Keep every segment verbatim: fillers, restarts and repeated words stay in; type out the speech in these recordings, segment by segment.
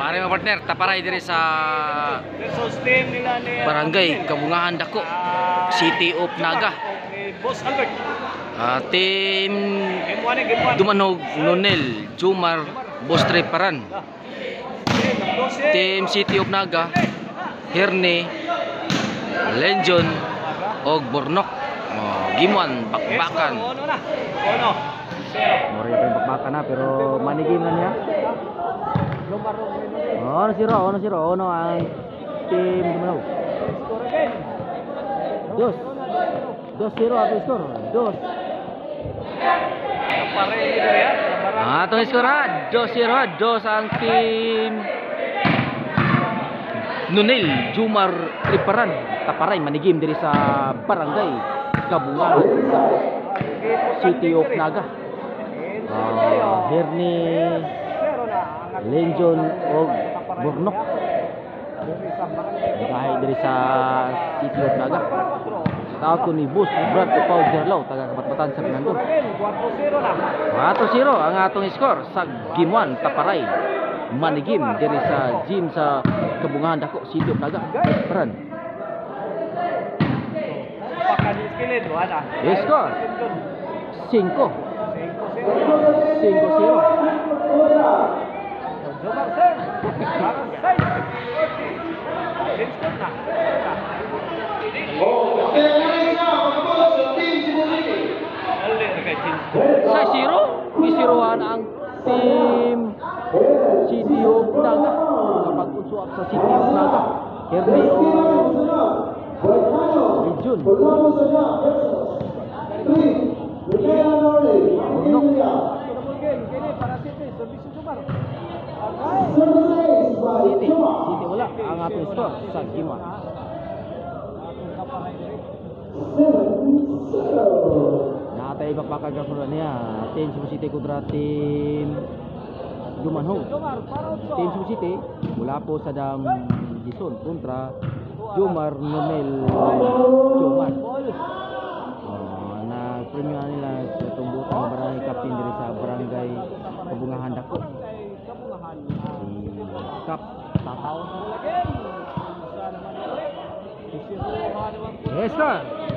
Ari mga partner, taparay diri sa versus team nila ni Barangay Kabungahan Dako, City of Naga. Boss Albert. Ah, team Game one, game one. Dumanog Nonel, Jumar, Boss Treparan. Team City of Naga, Herne, Lenjon, og Bornok. Oh, Gimuan, bakbakan. Ono na. Ono. Mori pa yung bakbakan na pero manigim na niya. Oh, ano siro, ano siro, ano ang team Dumanog. Score again. Dos. Dos zero ato skor. Dos. Pare dito ya. Ah, atong skor ha. Dos zero. Dos ang team Nunel, Jumar, Triparan. Taparay manigim diri sa Barangay Kabungahan, City of Naga. Ah, Herne, Lenjon og Bornok. Dahil diri sa City of Naga. Tao ni Bus, Brad Paul Gerlaw, taga Kabatbatan sa Pinandon. quatro zero ang atong skor sa Game one, Taparay manigim diri sa gym sa Kabungahan Dako, City of Naga. Peran. Skor cinco. cinco zero. Sa zero, isiruhan ang team City of Naga. Kapag unsuap sa City of Naga, Herne o Jun. City, City wala ang atong score sa Gima. Natay bakbakagan niya. Team Cebu City kontra team Dumanhog. Team Cebu City mula po sa Dam Gison kontra Jumar Nomel Jumar. Oh, na premium nila sa tumbutan barangay captain diri sa Barangay Kabungahan Dako. Si Kap Tataw. Yes, sir.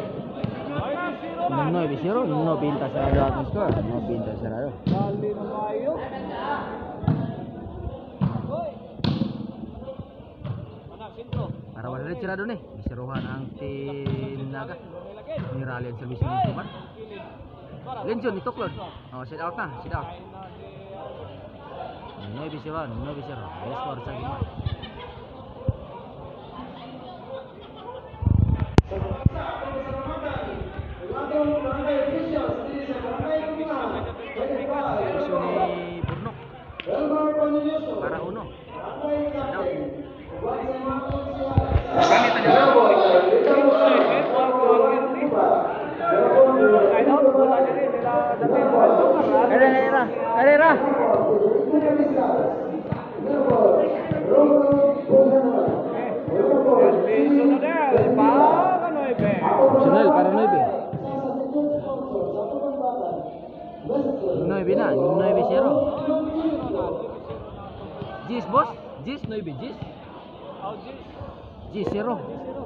No bisiro, no pinta sarado atong score. No pinta sarado. Para wala rin sirado ni. Bisiruhan ang team Naga. Ni Rally ang service ng Tuman. Lenjon, ituklod. Oh, sit out na, sit out. No bisiruhan, no bisiro. Yes, score sa Gima. Para uno. Carrera, carrera. Opsional para nueve. nueve na, nueve zero. Jis boss, Jis nueve, Jis. Jis zero.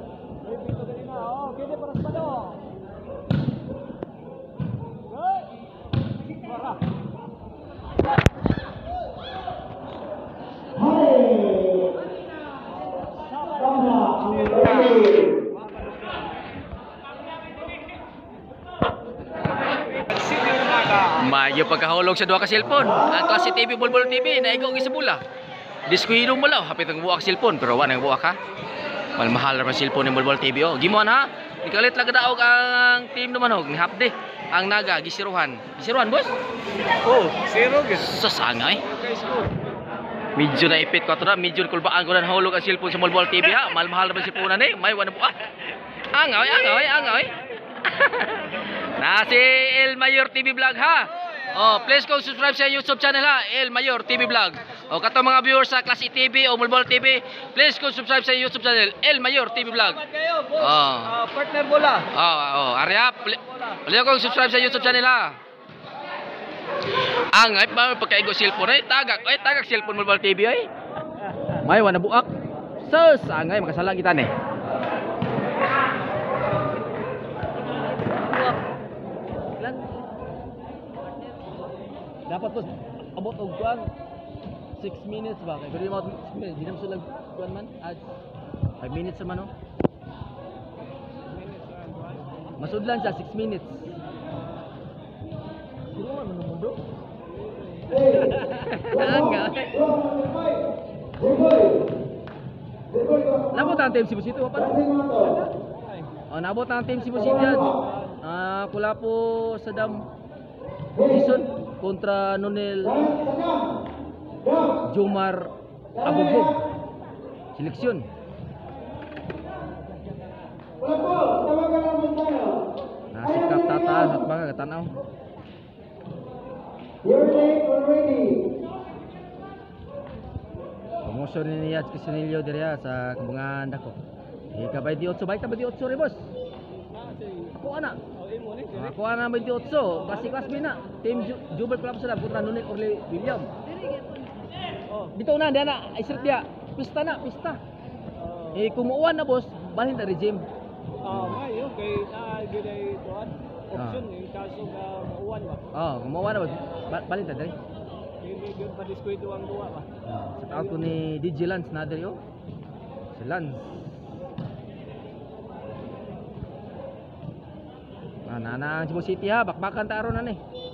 Mayo pagkahulog sa duha ka cellphone. Ang klase T V, Bulbul T V na ikaw gisabula. Diskuhido mo law, hapit ang buwak cellphone pero wala nang buwak ha. Mal mahal ra cellphone ni Bulbul T V oh. Gimon ha. Ikalit lang daog ang team Dumanog ni Hapde. Ang Naga gisiruhan. Gisiruhan boss? Oh, zero gid. Sa sangay. Medyo na ipit ko ato na, medyo kulbaan ko na nahulog ang cellphone sa Bulbul T V ha. Mal mahal ra cellphone na ni, may wala buwak. Angoy, angoy, angoy. Na si El Mayor T V Vlog ha. Oh, please go subscribe sa YouTube channel ha, El Mayor T V Vlog. O kato mga viewers sa Klase T V o Bulbul T V, please go subscribe sa YouTube channel El Mayor T V Vlog. Oh. Uh, partner bola. Oh, oh, Arya, please go subscribe sa YouTube channel ha. Ang ay pa pagkaigo cellphone ay tagak, ay tagak cellphone Bulbul T V ay. May wana buak. Sus, angay makasala kita nih. Ilan? Dapat po abot og kuan six minutes ba kay kung mo six minutes di na sulag kuan man ad five minutes man oh. Masudlan siya six minutes. Sino man mo bro? Angay. Nabot ang team Cebu City pa na. Oh, nabot ang team Cebu City. Ah, kula po sa dam season kontra Nonel Jomar Abogog. Seleksyon. Nasikap tataas at mga katanaw. Promotion ni Yats Kisinilio diriya sa kabungan dako. Ika ba di otso ba ita ba di otso re boss? Ako ana. Ako ana ba di otso, kasi class B na. Team Ju- Jubel Club sa kontra Nonel Orly William. Oh, dito na dia na isert dia. Pista na, pista. Eh kumuuan na boss, balhin ta regime. Ah, may okay. Ah, giday tuan. Option yung kaso nga mauwan ba. Oh, kumuuan na boss. Ba- balhin ta diri. Hindi gyud pa diskwento ang duwa ba. Sa tao ko ni D J Lance na diri oh. Si Lance. Ah, nana ang Cebu City ha, bakbakan ta aron na ni.